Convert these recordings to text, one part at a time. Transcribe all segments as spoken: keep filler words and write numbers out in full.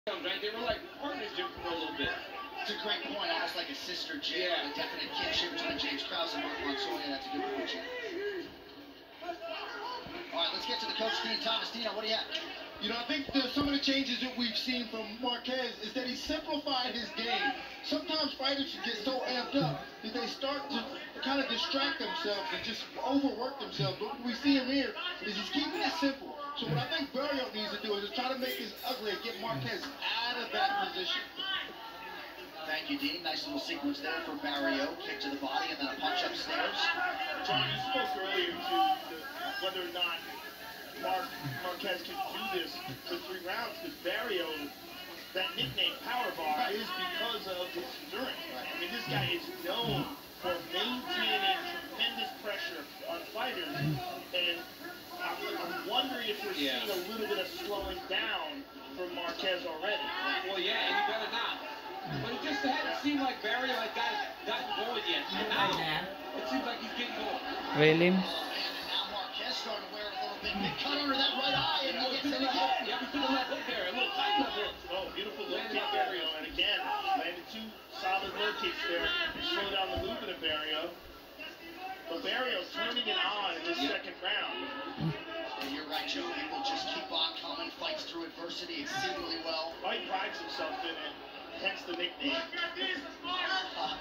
Right? They were like partners for a little bit. It's a great point, almost like a sister Jim. Yeah. A definite kinship between James Krause and Mark Montoya. That's a good point, Jim. All right, let's get to the coach, Dean Thomas. Dino, what do you have? You know, I think the, some of the changes that we've seen from Marquez is that he simplified his game. Sometimes fighters get so amped up that they start to kind of distract themselves and just overwork themselves. But what we see him here is he's keeping it simple. So what I think Barrio needs to do is try to make this ugly and get Marquez out of that position. Thank you, Dean. Nice little sequence there for Barrio. Kick to the body and then a punch upstairs. John, you spoke earlier to, to whether or not Mark Marquez can do this for three rounds, because Barrio, that nickname Power Bar, is because of his endurance. I mean, this guy is known for maintaining tremendous pressure on fighters, and I'm, I'm wondering if we're Yeah. seeing a little bit of slowing down from Marquez already. Well, yeah, and you better not. But it just hadn't seemed like Barrio had got, gotten going yet. And now it seems like he's getting going. And Williams. now Marquez starting to wear it a little bit. Big cut under that right eye, and he gets it Yeah, again. we took a left hook there. A little tight left hook. Oh, beautiful low kick, Barrio, and again, landed two solid low kicks there to slow down the movement of Barrio. But Barrio's turning it on in this second round. And you're right, Joe. He will just keep on coming, fights through adversity exceedingly well. Mike prides himself in it, hence the nickname. Uh,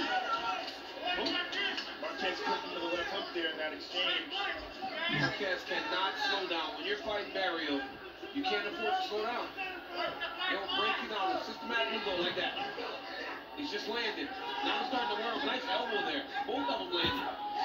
Marquez clicking to the left hook there in that exchange. Marquez cannot slow down. When you're fighting Barrio, you can't afford to slow down. He'll break you down and systematically go like that. He's just landed. Now he's starting to wear a nice elbow there. Both of them landed.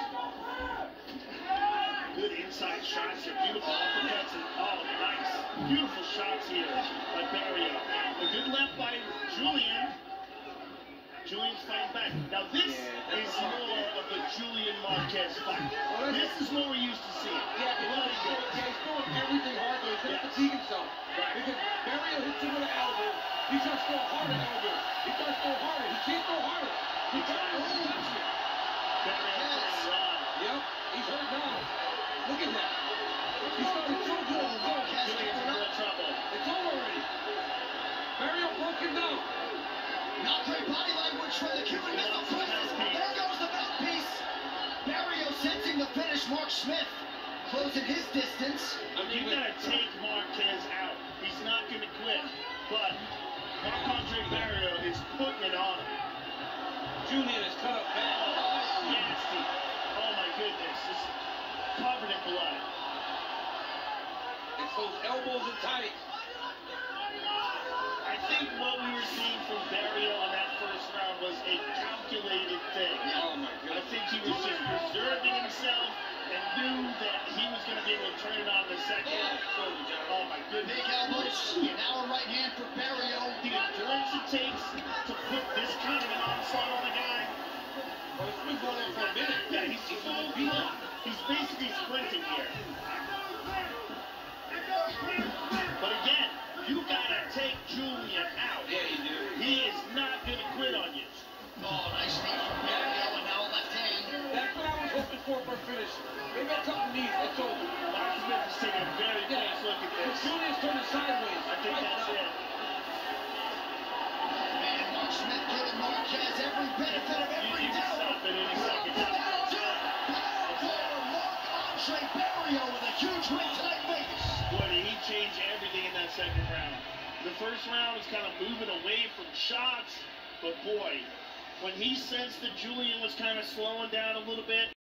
Good inside shots here. Beautiful uppercuts and oh, nice. Beautiful shots here by Barrio. A good left by Julian. Julian's fighting back. Now this Yeah, is more of a Julian Marquez fight. Well, This is what we're used to seeing. Yeah, but he's throwing, yeah, he's throwing everything hard though. He's going to fatigue himself. Because Barrio hits him with an elbow. He tries to throw harder elbow. He tries to throw harder. He can't throw harder. He tries to touch it. Barrio turning it on. Yep, he's hurt now. Look at that. He's starting so good. It's over. Julian's in real trouble. It's over already. Barrio broke him down. Not great body language from the Cuban missile twists. There goes the mouthpiece. Barrio sensing the finish. Mark Smith closing his distance. I mean, You gotta take Marquez out. He's not gonna quit. But Marc-Andre Barrio is putting it on him. Julian is cut up bad. Oh, nasty. Oh my goodness. This is covered in blood. It's those elbows are tight. I think what we were seeing from Barrio on that first round was a calculated thing. Oh my I goodness. think he was just preserving himself and knew that he was going to be able to turn it on in the second. Oh my goodness. Big elbows. And now a right hand for Barrio. The endurance it takes to put this kind of an onslaught on a guy. Well, it's been going on for a minute. Yeah, he's full blood. He's basically sprinting here. But again, you gotta take Julian out. Yeah, you do. He is not gonna quit on you. Oh, nice knee from Barrio, and now a left hand. That's what I was hoping for for a finish. Maybe a couple knees. That's over. Mark Smith is taking a very close look at this. Julian's turning sideways. I think that's it. And Mark Smith giving Marquez every benefit of You, every you can doubt. stop it any second. That'll do it. For Marc-Andre Barrio with a huge win tonight in Vegas. Boy, did he change everything in that second round. The first round was kind of moving away from shots, but boy, when he sensed that Julian was kind of slowing down a little bit,